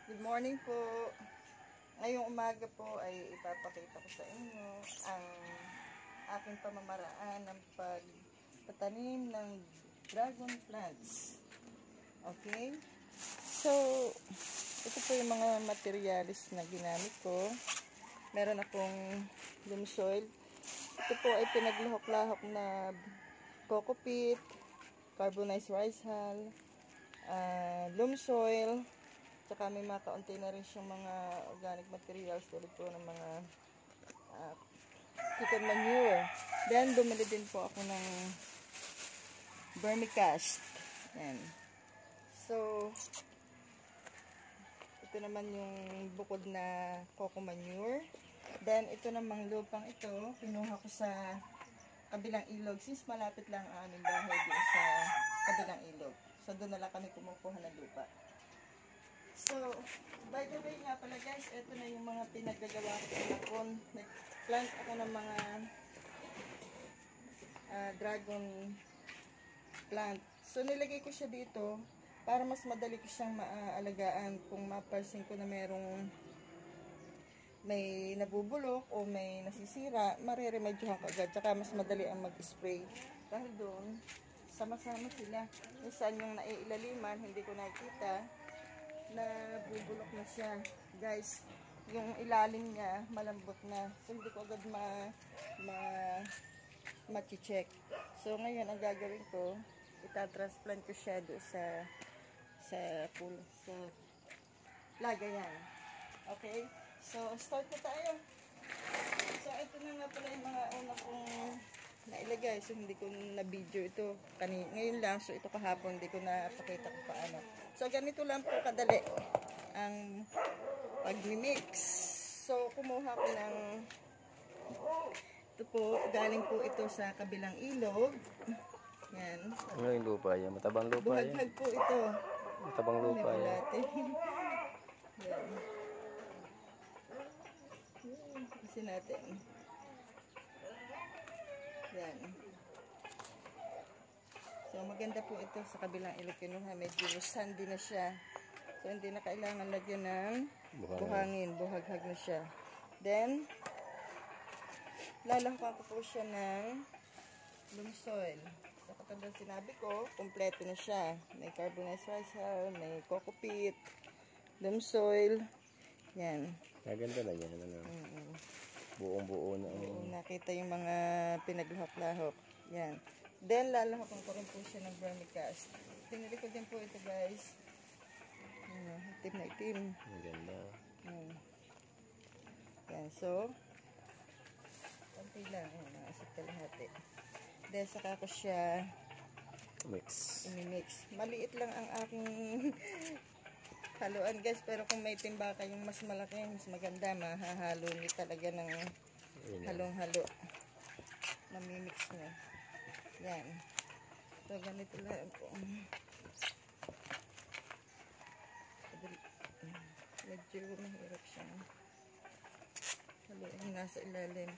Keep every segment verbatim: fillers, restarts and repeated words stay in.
Good morning po. Ngayong umaga po ay ipapakita ko sa inyo ang aking pamamaraan ng pagtatanim ng dragon plants. Okay? So, ito po yung mga materialis na ginamit ko. Meron akong loam soil. Ito po ay pinagluhok-lahok na coco peat, carbonized rice hull, uh, loam soil, tsaka may mga kaunti na rin siyang mga organic materials tulad po ng mga uh, chicken manure. Then, bumili din po ako ng vermicast. Yan. So, ito naman yung bukod na coco manure. Then, ito namang lupang ito, kinuha ko sa kabilang ilog. Since malapit lang ang aming bahay din sa kabilang ilog. So, doon na lang kami kumukuha ng lupa. So, by the way nga pala guys, ito na yung mga pinagagawa ko sa lakon. Nag-plant ako ng mga uh, dragon plant. So, nilagay ko siya dito para mas madali ko siyang maaalagaan kung mapansin ko na merong may nabubulok o may nasisira, mariremedyohan ko agad. Tsaka mas madali ang mag-spray. Dahil doon, sama-sama sila. Minsan yung naiilaliman, hindi ko nakikita na bubulok na siya. Guys, yung ilalim niya malambot na. So, hindi ko agad ma ma ma-check. So, ngayon ang gagawin ko, itatransplant ko siya doon sa sa pool, sa lagayan. Okay? So, start na tayo. So, ito na nga pala yung mga una kong nailagay. So, hindi ko na-video ito. Kani, ngayon lang. So, ito kahapon. Hindi ko napakita kung paano. So, ganito lang po kadali ang pag-mix. So, kumuha ko ng ito po. Galing po ito sa kabilang ilog. Yan. Ano yung lupa yan? Matabang lupa yan? Buhaghag po ito. Matabang lupa yan. Yan. Kasi natin. Yan. So, maganda po ito sa kabilang ilog kinuha. Medyo sandy na siya. So, hindi na kailangan lagyan ng buhangin. buhangin. Buhaghag na siya. Then, lalahakan ko po siya ng loam soil. So, katulad sinabi ko, kompleto na siya. May carbonized rice hull, may coco peat, loam soil. Yan. Maganda na yan. Ano? Mm-hmm. Buong-buo na. Oo, nakita yung mga pinaglahok-lahok. Yan. Then, lalahakan ko rin po siya ng vermicast. Pinili ko din po ito, guys. Ano, itim na itim. Maganda. Hmm. Yan, so, konti lang. Ayan, nakasip kalahati. Then, saka ko siya Mix. i-mix. Maliit lang ang aking haluan, guys. Pero kung may timba kayong mas malaki, mas maganda. Mahahalo niyo talaga ng halong-halo. Namimix niya. Yan. So, ganito lang po. Medyo mahirap siya. Haluin nasa ilalim.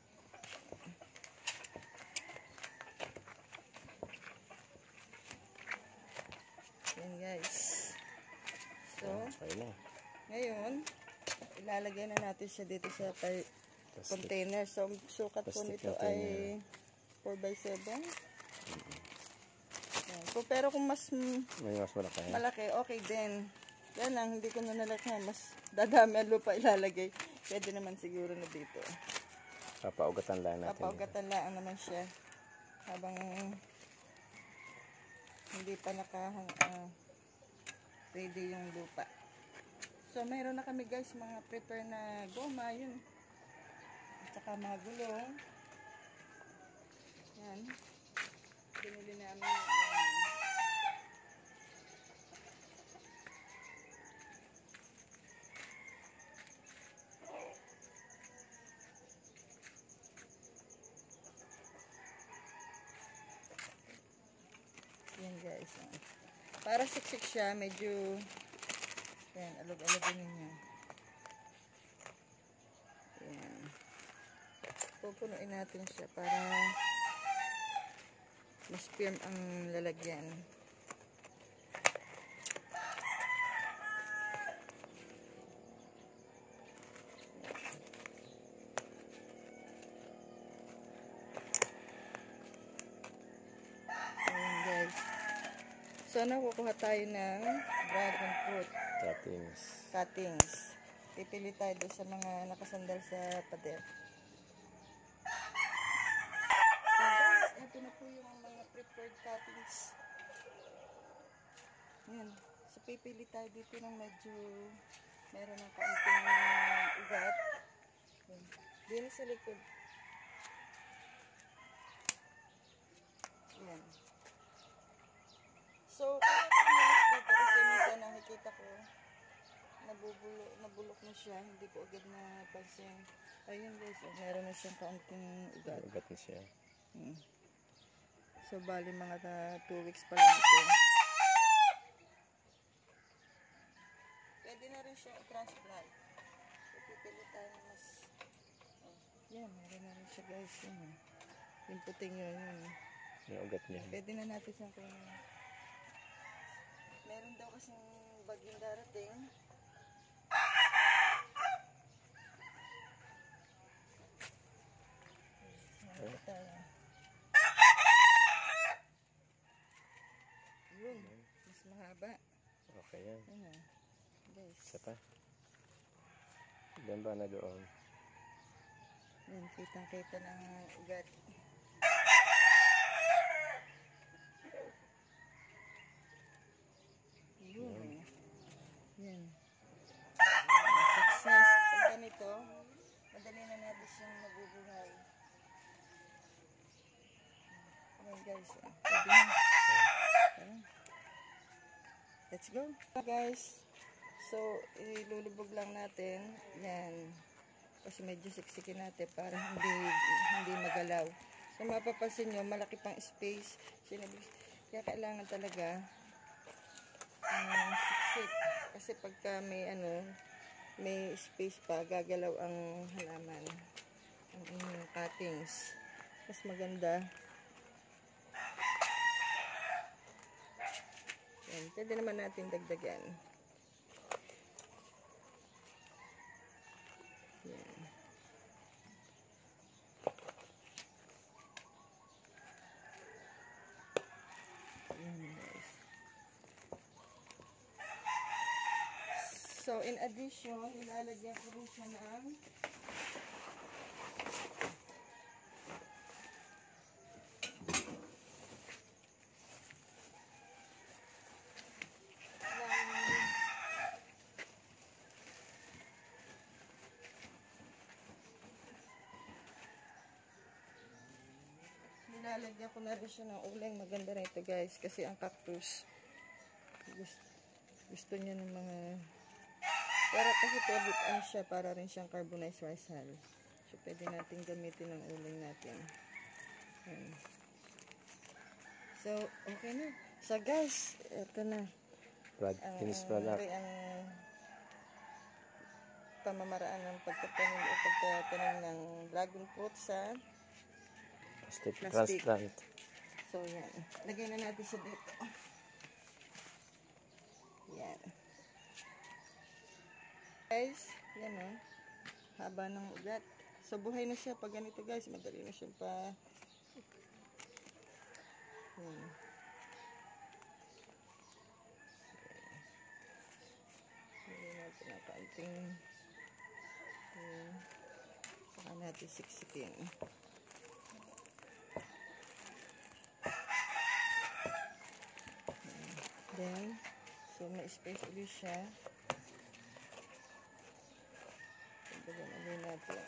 Yan, guys. So, ngayon, ilalagay na natin siya dito sa container. So, sukat po nito ay four by seven. Yan. So, pero kung mas, may mas malaki, malaki, okay din. Yan lang, hindi ko na nalagyan. Mas dadami ang lupa ilalagay. Pwede naman siguro na dito. Papaugatan lang natin. Papaugatan lang naman siya. Habang hindi pa naka uh, ready yung lupa. So, mayroon na kami guys mga prepare na goma. Yun. At saka mga gulong. Yan. Binili namin yan. Yan guys. Para siksik siya, medyo yan, alog-alogin ninyo. Yan. Pupunuin natin siya para mas firm ang lalagyan. So, ano, kukuha tayo ng dragon fruit Cuttings. cuttings. Pipili tayo doon sa mga nakasandal sa pader. So guys, ito na po yung mga prepared cuttings. Yan. So, pipili tayo dito ng medyo meron ng kaunting ugat. Yan. Dito sa likod. Yan. So, kaya ko umalis dito kasi minsan nakikita ko nabubulok, nabulok na siya. Hindi ko agad na pansin. Ayun guys, oh, meron na siyang kaunting ugat. Ugat na siya. Hmm. So, bali mga two weeks pa lang ito. Pwede na rin siya i-transplant. So, pipili tayo ng mas... Oh, yan, meron na rin siya guys. Yan, oh. Yung puting yun, yun. Yung ugat niya. Pwede na natin siyang kunin. Meron daw kasing bagyong darating. Meron tayo. Yun, mas mahaba. Okay yan. Ano, guys. Isa pa. Diyan ba na doon? Yan, kitang-kita ng ugat. Yun. Yan. Success. Pag ganito, madali na natin siyang mabubuhay. Ayan guys. Pwede na. Ayan. Let's go. Guys. So, ilulubog lang natin. Yan. Kasi medyo siksikin natin para hindi hindi magalaw. So, mapapansin nyo, malaki pang space. Sinabi, kaya kailangan talaga um, siksik. Kasi pagka may ano, may space pa, gagalaw ang halaman. Ang inyong cuttings. Mas maganda. Yan. Pwede naman natin dagdagan. Yan. Yan guys. So, in addition, ilalagyan ko rin siya ng Nilalagyan ko na rin siya ng uling. Maganda rin ito guys. Kasi ang cactus gusto, gusto niya ng mga para kasi pwede ano siya, para rin siyang carbonized rice hull. So pwede natin gamitin ang uling natin. Ayan. So okay na. So guys, ito na. Brad, Ang, finished product. ang, ang pamamaraan ng pagtatanim o pagtatanim ng dragon fruit sa Plastic Plastic. transplant. So, yan. Lagay na natin siya dito. Yan. Guys, yan o. Oh. Haba ng ugat. So, buhay na siya. Pag ganito guys, madali na siya pa. Yan. Lagay natin ang kaunting. Yan. Saka natin siksikin. Then, so may space ulit siya. Pagdagan ulit natin.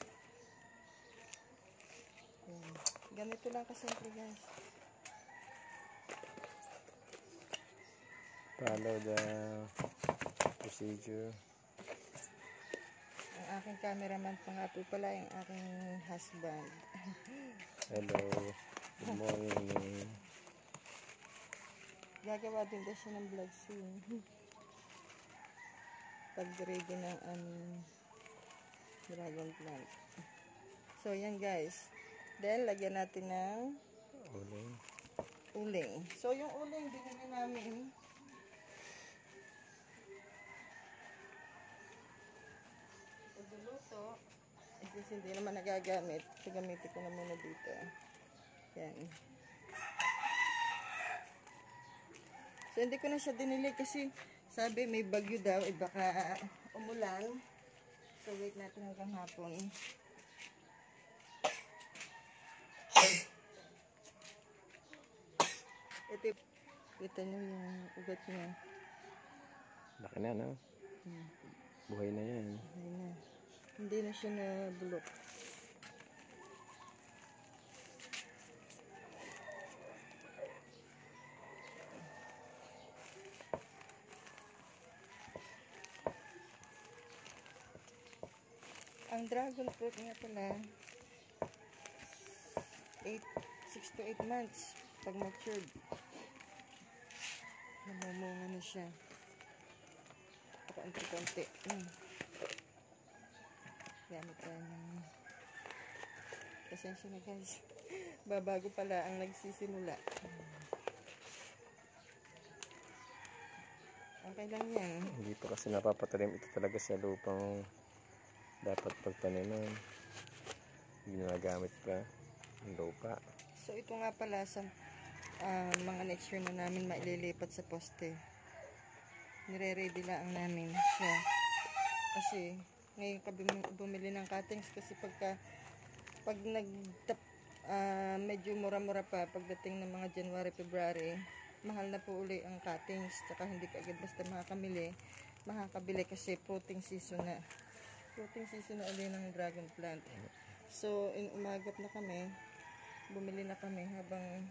Yan. Ganito lang kasimple guys. Follow the procedure. Ang aking cameraman pa nga po pala, yung aking husband. Hello. Good morning. Gagawa din daw siya ng vlog soon. Pag ready ng um, dragon plant. So, yan guys. Then, lagyan natin ng Uling. uling. So, yung uling, binili namin. Pagluluto, kasi hindi naman nagagamit. So, gamitin ko na muna dito. Yan. So, hindi ko na siya dinili kasi sabi may bagyo daw, eh baka umulan. So, wait natin hanggang hapon. Ito, kita nyo yung ugat niya. Laki na, no? Hmm. Buhay na yan. Buhay na. Hindi na siya nabulok. Ang dragon fruit nga pala, six to eight months pag matured. Namumunga na siya. Pakunti-kunti. Hmm. Gamit tayo ng... Pasensya na guys. Babago pala ang nagsisimula. Okay lang yan. Hindi pa kasi napapatanim ito talaga sa lupang dapat pagtaniman. Hindi na nagamit pa ang lupa. So ito nga pala sa uh, mga next year na namin maililipat sa poste. Nire-ready lang namin siya. Kasi ngayon ka bumili ng cuttings kasi pagka pag nag uh, medyo mura-mura pa pagdating ng mga January, February, mahal na po uli ang cuttings. Tsaka hindi ka agad basta makakamili, makakabili kasi fruiting season na. Fruiting season na uli ng dragon plant. So, in umagap na kami, bumili na kami habang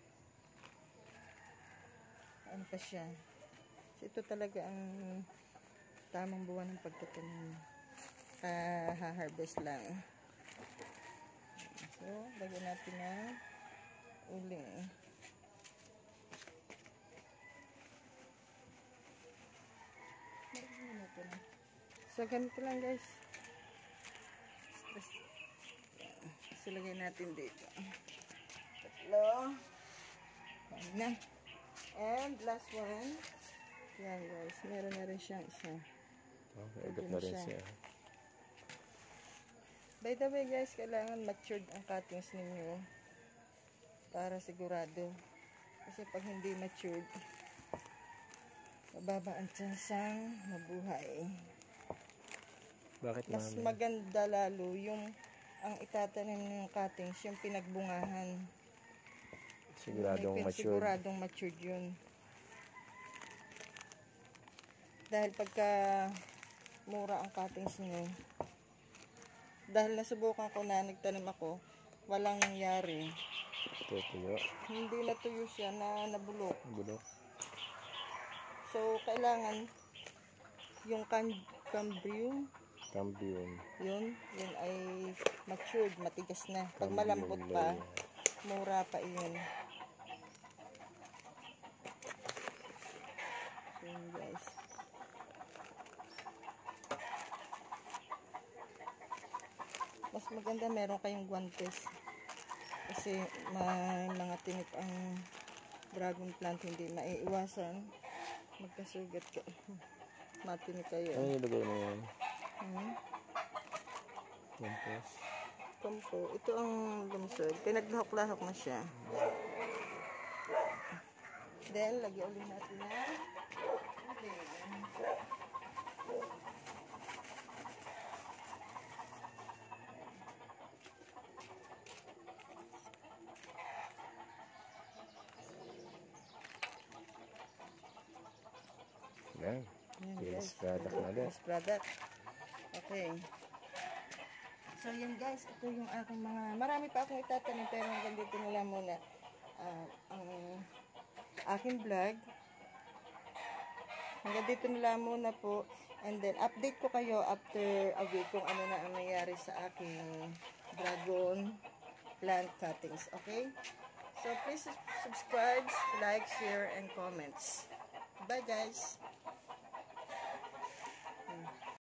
ano pa siya. So, ito talaga ang tamang buwan ng pagtatanim. Ha-harvest lang. So, lagyan natin ng uling. So, ganito lang guys. So, lagyan natin dito. Tatlo. Yan na. And last one. Yan guys. Meron na rin siyang isa. Oh, nagot na rin siya. By the way guys, kailangan matured ang cuttings ninyo para sigurado. Kasi pag hindi matured, mababa ang tsansang mabuhay. Bakit mas mami? maganda lalo yung ang itatanim ng cuttings, yung pinagbungahan. Siguradong matured. Siguradong matured yun. Dahil pagka mura ang cuttings nyo, dahil nasubukan ko na nagtanim ako, walang nangyari. Tutuyo. Hindi natuyo siya, na nabulok. Bulok. So, kailangan yung cam cambrium, Cambrium. yun, yun ay matured, matigas na. Pag malambot pa, mura pa yun. So, yun guys. Mas maganda meron kayong guantes. Kasi may mga tinik ang dragon plant, hindi maiiwasan. Magkasugat ka. Matinik kayo. Ano nilagay mo yan? Hmm? Compost. Kampo. Ito ang lumusod. Pinaglahok-lahok na siya. Then, lagyan ulit natin na ulit. Yan. Yes, product na ulit. Yes, product. Okay. So, yan guys. Ito yung aking mga... Marami pa akong itatanim pero hanggang dito na lang muna uh, ang aking vlog. Hanggang dito na lang muna po. And then, update ko kayo after a week kung ano na ang nangyari sa aking dragon plant cuttings. Okay? So, please subscribe, like, share, and comments. Bye guys!